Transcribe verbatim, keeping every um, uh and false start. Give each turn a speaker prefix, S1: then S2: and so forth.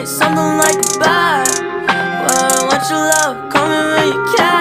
S1: something like a bad. Well, I want your love, call me when you can.